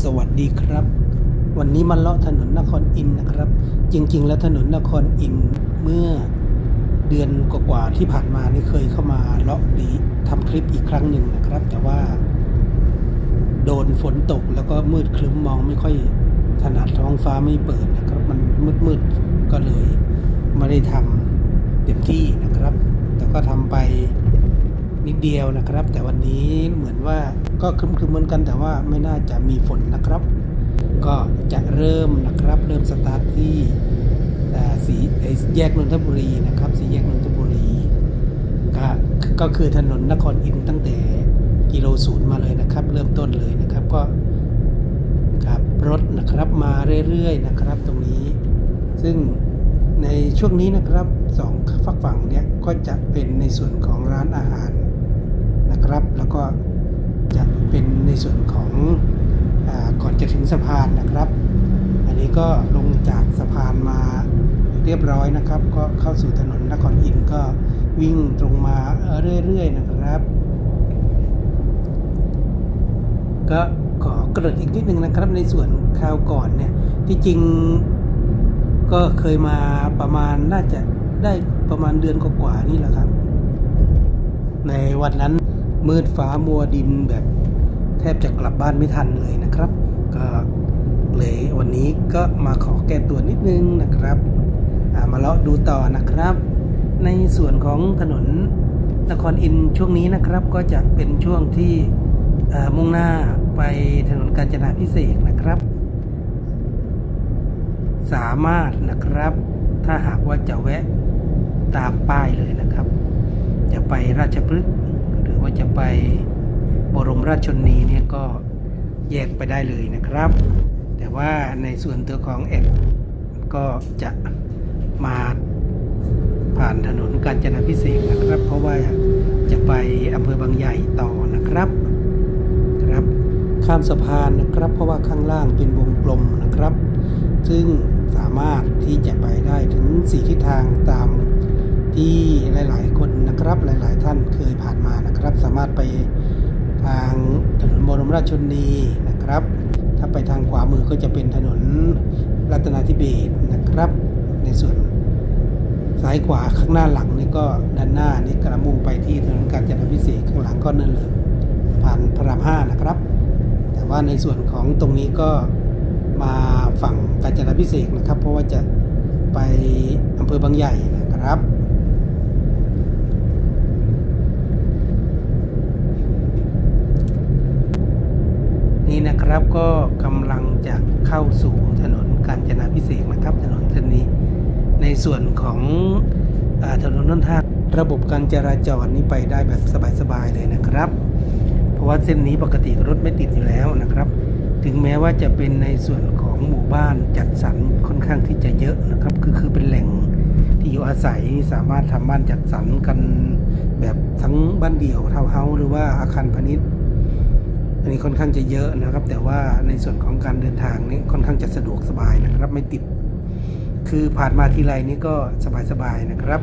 สวัสดีครับวันนี้มาเลาะถนนนครอินทร์นะครับจริงๆแล้วถนนนครอินทร์เมื่อเดือนกว่าๆที่ผ่านมานี่เคยเข้ามาเลาะดีทำคลิปอีกครั้งหนึ่งนะครับแต่ว่าโดนฝนตกแล้วก็มืดครึ้มมองไม่ค่อยถนัดท้องฟ้าไม่เปิดนะครับมันมืดๆก็เลยไม่ได้ทำเต็มที่นะครับแต่ก็ทำไปนิดเดียวนะครับแต่วันนี้เหมือนว่าก็ครึ้มๆเหมือนกันแต่ว่าไม่น่าจะมีฝนนะครับก็จะเริ่มสตาร์ทที่สี่แยกนนทบุรีนะครับสี่แยกนนทบุรีก็คือถนนนครอินทร์ตั้งแต่กิโลศูนย์มาเลยนะครับเริ่มต้นเลยนะครับก็ขับรถนะครับมาเรื่อยๆนะครับตรงนี้ซึ่งในช่วงนี้นะครับสองฝั่งเนี้ยก็จะเป็นในส่วนของร้านอาหารนะครับแล้วก็จะเป็นในส่วนของก่อนจะถึงสะพานนะครับอันนี้ก็ลงจากสะพานมาเรียบร้อยนะครับก็เข้าสู่ถนนนครอินทร์ก็วิ่งตรงมาเรื่อยๆนะครับก็ขอเกริ่นอีกนิดนึงนะครับในส่วนคราวก่อนเนี่ยที่จริงก็เคยมาประมาณน่าจะได้ประมาณเดือนกว่าๆนี่แหละครับในวันนั้นมืดฟ้ามัวดินแบบแทบจะกลับบ้านไม่ทันเลยนะครับก็เลยวันนี้ก็มาขอแก้ตัวนิดนึงนะครับมาเลาะดูต่อนะครับในส่วนของถนนนครอินทร์ช่วงนี้นะครับก็จะเป็นช่วงที่มุ่งหน้าไปถนนกาญจนาภิเษกนะครับสามารถนะครับถ้าหากว่าจะแวะตามป้ายเลยนะครับจะไปราชพฤกษ์หรือว่าจะไปบรมราชชนนีเนี่ยก็แยกไปได้เลยนะครับแต่ว่าในส่วนตัวของก็จะมาผ่านถนนกาญจนาภิเษกนะครับเพราะว่าจะไปอำเภอบางใหญ่ต่อนะครับข้ามสะพานนะครับเพราะว่าข้างล่างเป็นวงกลมนะครับซึ่งสามารถที่จะไปได้ถึง4ทิศทางตามที่หลายๆคนนะครับหลายๆท่านเคยผ่านมานะครับสามารถไปทางถนนบรมราชชนนีนะครับถ้าไปทางขวามือก็จะเป็นถนนรัตนาธิเบศรนะครับในส่วนซ้ายขวาข้างหน้าหลังนี่ก็ด้านหน้านี่กระมุ่งไปที่ถนนกาญจนาภิเษกข้างหลังก็นั่นเลยผ่านพระราม5นะครับแต่ว่าในส่วนของตรงนี้ก็มาฝั่งกาญจนาภิเษกนะครับเพราะว่าจะไปอำเภอบางใหญ่นะครับนี่นะครับก็กำลังจะเข้าสู่ถนนกาญจนาภิเษกนะครับถนนเส้นนี้ในส่วนของถนนนนทางระบบการจราจรนี้ไปได้แบบสบายๆเลยนะครับเพราะว่าเส้นนี้ปกติรถไม่ติดอยู่แล้วนะครับถึงแม้ว่าจะเป็นในส่วนของหมู่บ้านจัดสรรค่อนข้างที่จะเยอะนะครับคือเป็นแหล่งที่อยู่อาศัยสามารถทำบ้านจัดสรรกันแบบทั้งบ้านเดี่ยวทาวน์เฮาส์หรือว่าอาคารพาณิชย์อันนี้ค่อนข้างจะเยอะนะครับแต่ว่าในส่วนของการเดินทางนี้ค่อนข้างจะสะดวกสบายนะครับไม่ติดคือผ่านมาทีไรนี้ก็สบายๆนะครับ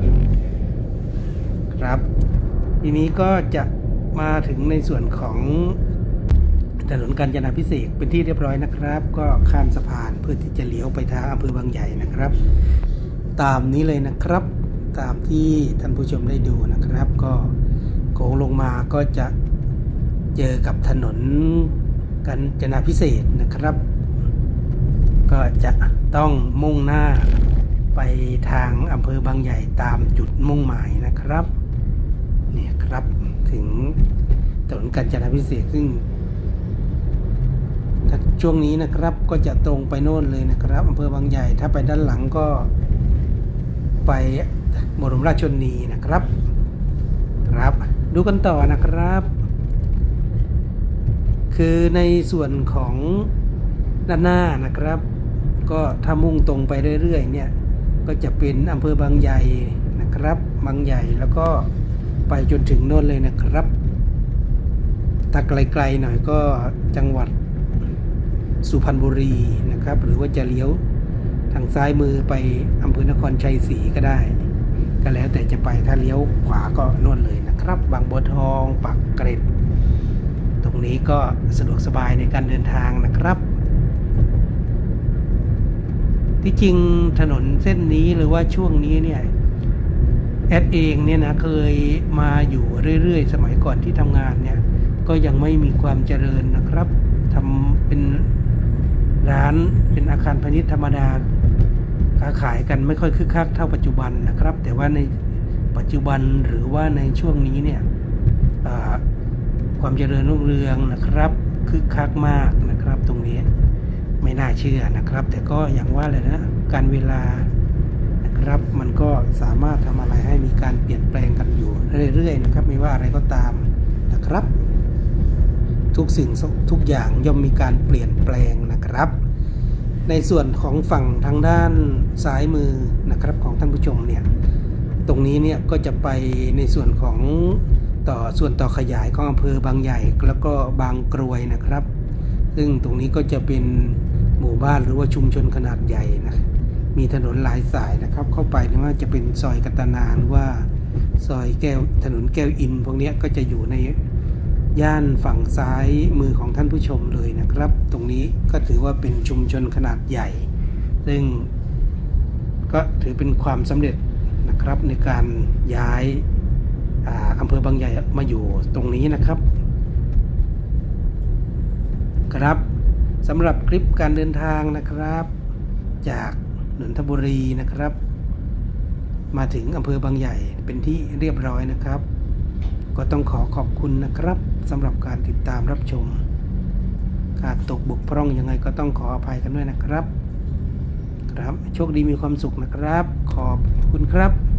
ทีนี้ก็จะมาถึงในส่วนของถนนกาญจนาภิเษกเป็นที่เรียบร้อยนะครับก็ข้ามสะพานเพื่อที่จะเลี้ยวไปทางอำเภอบางใหญ่นะครับตามนี้เลยนะครับตามที่ท่านผู้ชมได้ดูนะครับก็โค้งลงมาก็จะเจอกับถนนกาญจนาภิเษกนะครับก็จะต้องมุ่งหน้าไปทางอำเภอบางใหญ่ตามจุดมุ่งหมายนะครับเนี่ยครับถึงถนนกาญจนาภิเษกซึ่งช่วงนี้นะครับก็จะตรงไปโน่นเลยนะครับอำเภอบางใหญ่ถ้าไปด้านหลังก็ไปบรมราชชนนีนะครับดูกันต่อนะครับคือในส่วนของด้านหน้านะครับก็ถ้ามุ่งตรงไปเรื่อยๆเนี่ยก็จะเป็นอำเภอบางใหญ่นะครับบางใหญ่แล้วก็ไปจนถึงโน่นเลยนะครับถ้าไกลๆหน่อยก็จังหวัดสุพรรณบุรีนะครับหรือว่าจะเลี้ยวทางซ้ายมือไปอำเภอนครชัยศรีก็ได้ก็แล้วแต่จะไปถ้าเลี้ยวขวาก็โน่นเลยนะครับบางบัวทองปากเกร็ดตรงนี้ก็สะดวกสบายในการเดินทางนะครับที่จริงถนนเส้นนี้หรือว่าช่วงนี้เนี่ยแอดเองเนี่ยนะเคยมาอยู่เรื่อยๆสมัยก่อนที่ทำงานเนี่ยก็ยังไม่มีความเจริญนะครับทำเป็นร้านเป็นอาคารพาณิชย์ธรรมดาค้าขายกันไม่ค่อยคึกคักเท่าปัจจุบันนะครับแต่ว่าในปัจจุบันหรือว่าในช่วงนี้เนี่ยความเจริญรุ่งเรืองนะครับคึกคักมากนะครับตรงนี้ไม่น่าเชื่อนะครับแต่ก็อย่างว่าเลยนะการเวลานะครับมันก็สามารถทำอะไรให้มีการเปลี่ยนแปลงกันอยู่เรื่อยๆนะครับไม่ว่าอะไรก็ตามนะครับทุกสิ่งทุกอย่างย่อมมีการเปลี่ยนแปลงนะครับในส่วนของฝั่งทางด้านซ้ายมือนะครับของท่านผู้ชมเนี่ยตรงนี้เนี่ยก็จะไปในส่วนของส่วนต่อขยายของอำเภอบางใหญ่แล้วก็บางกรวยนะครับซึ่งตรงนี้ก็จะเป็นหมู่บ้านหรือว่าชุมชนขนาดใหญ่นะมีถนนหลายสายนะครับเข้าไปไม่ว่าจะเป็นซอยกัตนาหรือว่าซอยถนนแก้วอินพวกนี้ก็จะอยู่ในย่านฝั่งซ้ายมือของท่านผู้ชมเลยนะครับตรงนี้ก็ถือว่าเป็นชุมชนขนาดใหญ่ซึ่งก็ถือเป็นความสำเร็จนะครับในการย้ายอำเภอบางใหญ่มาอยู่ตรงนี้นะครับครับสำหรับคลิปการเดินทางนะครับจากนนทบุรีนะครับมาถึงอำเภอบางใหญ่เป็นที่เรียบร้อยนะครับก็ต้องขอบคุณนะครับสำหรับการติดตามรับชมขาดตกบกพร่องยังไงก็ต้องขออภัยกันด้วยนะครับครับโชคดีมีความสุขนะครับขอบคุณครับ